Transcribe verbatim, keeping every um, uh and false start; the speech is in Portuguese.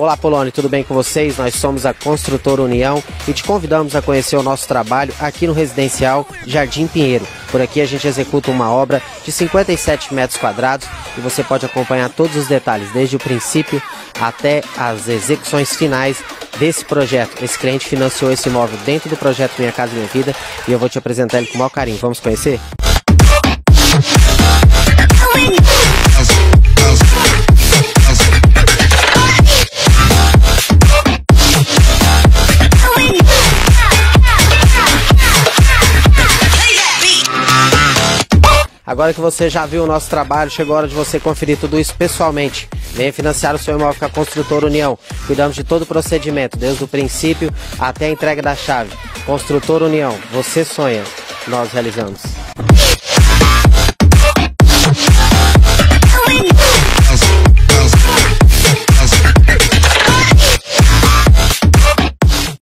Olá Poloni, tudo bem com vocês? Nós somos a Construtora União e te convidamos a conhecer o nosso trabalho aqui no Residencial Jardim Pinheiro. Por aqui a gente executa uma obra de cinquenta e sete metros quadrados e você pode acompanhar todos os detalhes, desde o princípio até as execuções finais desse projeto. Esse cliente financiou esse imóvel dentro do projeto Minha Casa Minha Vida e eu vou te apresentar ele com o maior carinho. Vamos conhecer? Agora que você já viu o nosso trabalho, chegou a hora de você conferir tudo isso pessoalmente. Venha financiar o seu imóvel com a Construtora União. Cuidamos de todo o procedimento, desde o princípio até a entrega da chave. Construtora União, você sonha, nós realizamos.